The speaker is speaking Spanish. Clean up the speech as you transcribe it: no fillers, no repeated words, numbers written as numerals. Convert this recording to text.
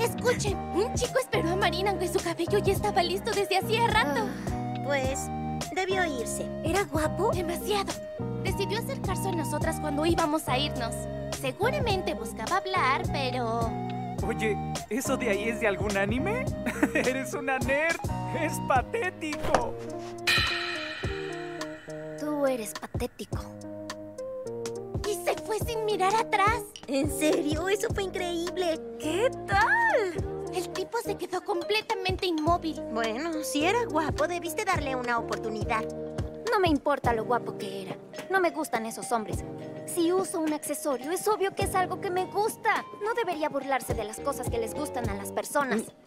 Escuchen, un chico esperó a Marina aunque su cabello ya estaba listo desde hacía rato. Pues, debió irse. ¿Era guapo? Demasiado. Decidió acercarse a nosotras cuando íbamos a irnos. Seguramente buscaba hablar, pero... Oye, ¿eso de ahí es de algún anime? ¡Eres una nerd! ¡Es patético! Tú eres patético. Y se fue sin mirar atrás. ¿En serio? Eso fue increíble. ¿Qué tal? El tipo se quedó completamente inmóvil. Bueno, si era guapo, debiste darle una oportunidad. No me importa lo guapo que era. No me gustan esos hombres. Si uso un accesorio, es obvio que es algo que me gusta. No debería burlarse de las cosas que les gustan a las personas.